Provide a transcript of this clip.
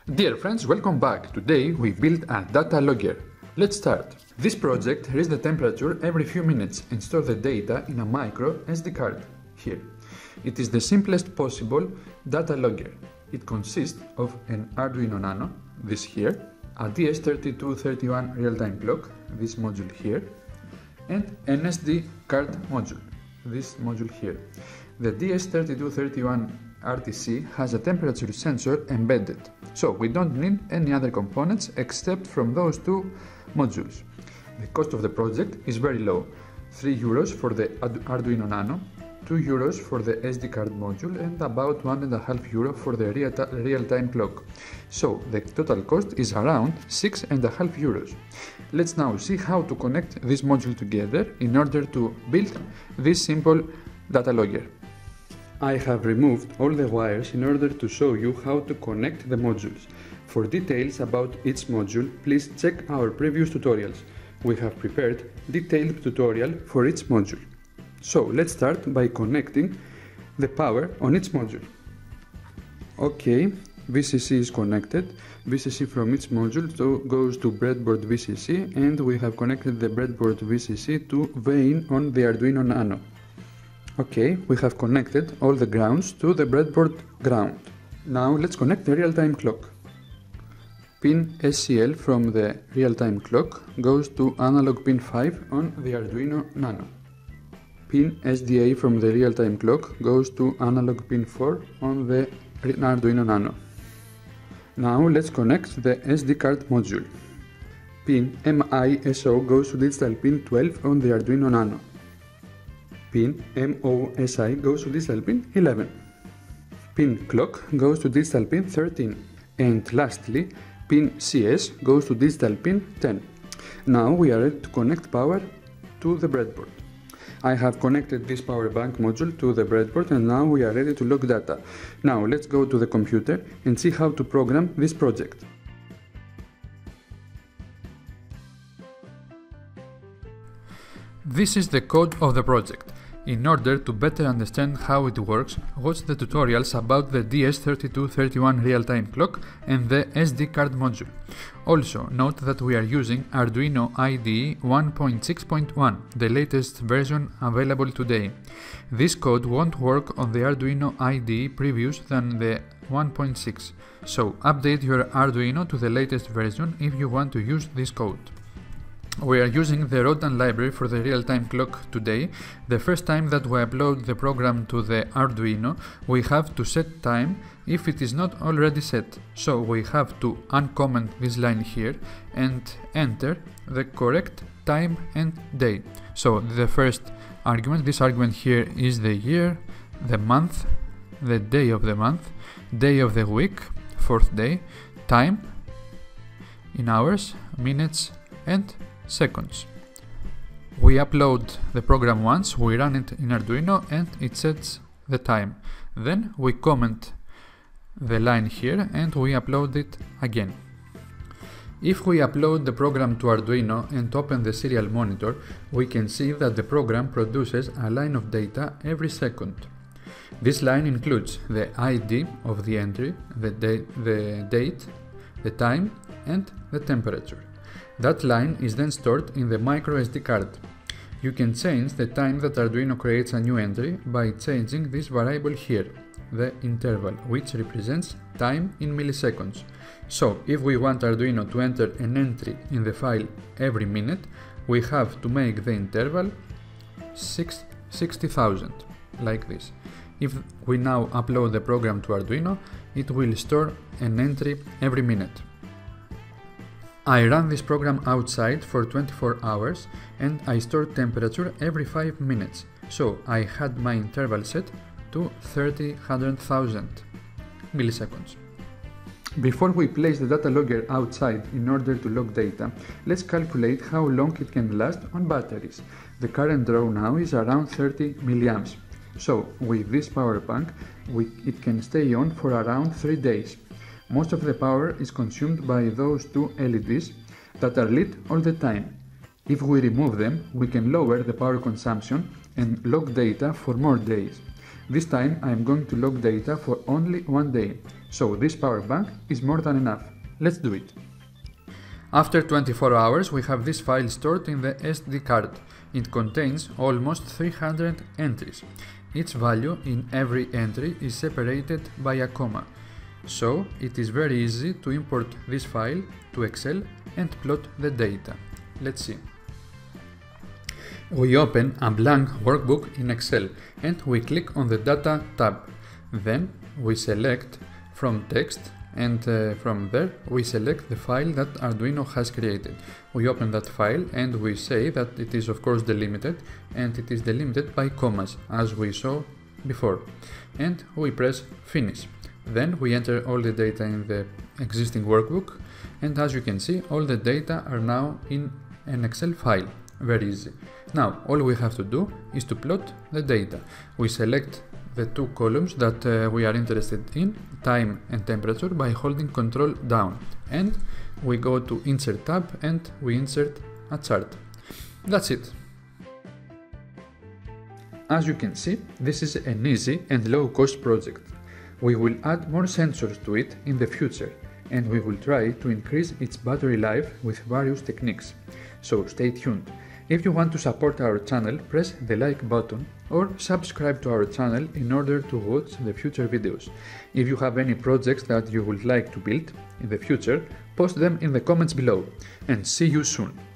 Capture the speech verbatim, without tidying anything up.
Dear friends, welcome back. Today we built a data logger. Let's start. This project reads the temperature every few minutes and stores the data in a micro S D card, here. It is the simplest possible data logger. It consists of an Arduino Nano, this here, a D S three two three one real-time clock, this module here, and an S D card module, this module here. The D S three two three one R T C has a temperature sensor embedded, so we don't need any other components except from those two modules. The cost of the project is very low, three euros for the Arduino Nano, two euros for the S D card module, and about one and a half euro for the real-time clock. So the total cost is around six and a half euros. Let's now see how to connect this module together in order to build this simple data logger. I have removed all the wires in order to show you how to connect the modules. For details about each module, please check our previous tutorials. We have prepared detailed tutorial for each module. So let's start by connecting the power on each module. Okay, V C C is connected. V C C from each module to, goes to breadboard V C C, and we have connected the breadboard V C C to vein on the Arduino Nano. Okay, we have connected all the grounds to the breadboard ground. Now let's connect the real-time clock. Pin S C L from the real-time clock goes to analog pin five on the Arduino Nano. Pin S D A from the real-time clock goes to analog pin four on the Arduino Nano. Now let's connect the S D card module. Pin M I S O goes to digital pin twelve on the Arduino Nano. Pin M O S I goes to digital pin eleven. Pin clock goes to digital pin thirteen. And lastly, pin C S goes to digital pin ten. Now we are ready to connect power to the breadboard. I have connected this power bank module to the breadboard, and now we are ready to log data. Now let's go to the computer and see how to program this project. This is the code of the project. In order to better understand how it works, watch the tutorials about the D S three two three one real-time clock and the S D card module. Also, note that we are using Arduino I D E one point six point one, the latest version available today. This code won't work on the Arduino I D E previous than the one point six, so update your Arduino to the latest version if you want to use this code. We are using the Rodan library for the real-time clock today. The first time that we upload the program to the Arduino, we have to set time if it is not already set. So we have to uncomment this line here and enter the correct time and day. So the first argument, this argument here is the year, the month, the day of the month, day of the week, fourth day, time in hours, minutes, and seconds. We upload the program once, we run it in Arduino, and it sets the time. Then we comment the line here and we upload it again. If we upload the program to Arduino and open the serial monitor, we can see that the program produces a line of data every second. This line includes the I D of the entry, the, da the date, the time, and the temperature. That line is then stored in the micro S D card. You can change the time that Arduino creates a new entry by changing this variable here, the interval, which represents time in milliseconds. So, if we want Arduino to enter an entry in the file every minute, we have to make the interval sixty thousand, like this. If we now upload the program to Arduino, it will store an entry every minute. I run this program outside for twenty-four hours and I store temperature every five minutes, so I had my interval set to thirty thousand milliseconds. Before we place the data logger outside in order to log data, let's calculate how long it can last on batteries. The current draw now is around thirty milliamps, so with this power bank we, it can stay on for around three days. Most of the power is consumed by those two L E Ds that are lit all the time. If we remove them, we can lower the power consumption and log data for more days. This time I am going to log data for only one day, so this power bank is more than enough. Let's do it. After twenty-four hours we have this file stored in the S D card. It contains almost three hundred entries. Each value in every entry is separated by a comma, so it is very easy to import this file to Excel and plot the data. Let's see. We open a blank workbook in Excel and we click on the Data tab. Then we select from text and uh, from there we select the file that Arduino has created. We open that file and we say that it is of course delimited, and it is delimited by commas as we saw before, and we press finish. Then we enter all the data in the existing workbook, and as you can see all the data are now in an Excel file. Very easy. Now all we have to do is to plot the data. We select the two columns that uh, we are interested in, time and temperature, by holding Control down, and we go to Insert tab and we insert a chart. That's it. As you can see, this is an easy and low-cost project. We will add more sensors to it in the future, and we will try to increase its battery life with various techniques. So stay tuned. If you want to support our channel, press the like button or subscribe to our channel in order to watch the future videos. If you have any projects that you would like to build in the future, post them in the comments below, and see you soon.